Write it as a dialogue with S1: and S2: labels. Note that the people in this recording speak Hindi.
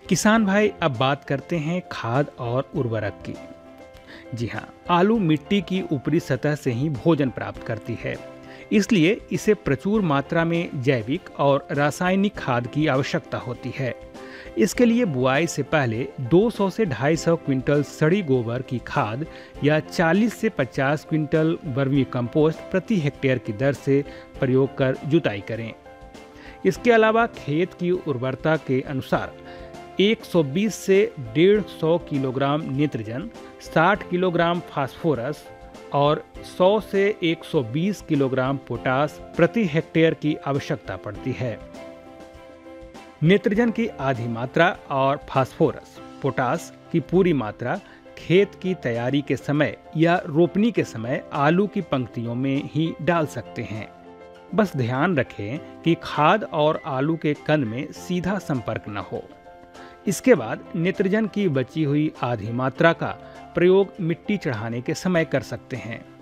S1: किसान भाई, अब बात करते हैं खाद और उर्वरक की। जी हाँ, आलू मिट्टी की ऊपरी सतह से ही भोजन प्राप्त करती है, इसलिए इसे प्रचुर मात्रा में जैविक और रासायनिक खाद की आवश्यकता होती है। इसके लिए बुआई से पहले 200 से 250 क्विंटल सड़ी गोबर की खाद या 40 से 50 क्विंटल वर्मी कंपोस्ट प्रति हेक्टेयर की दर से प्रयोग कर जुताई करें। इसके अलावा खेत की उर्वरता के अनुसार 120 से 150 किलोग्राम नाइट्रोजन, 60 किलोग्राम फास्फोरस और 100 से 120 किलोग्राम पोटास प्रति हेक्टेयर की आवश्यकता पड़ती है। नाइट्रोजन की आधी मात्रा और फास्फोरस, पोटास की पूरी मात्रा खेत की तैयारी के समय या रोपनी के समय आलू की पंक्तियों में ही डाल सकते हैं। बस ध्यान रखें कि खाद और आलू के कंद में सीधा संपर्क न हो। इसके बाद नाइट्रोजन की बची हुई आधी मात्रा का प्रयोग मिट्टी चढ़ाने के समय कर सकते हैं।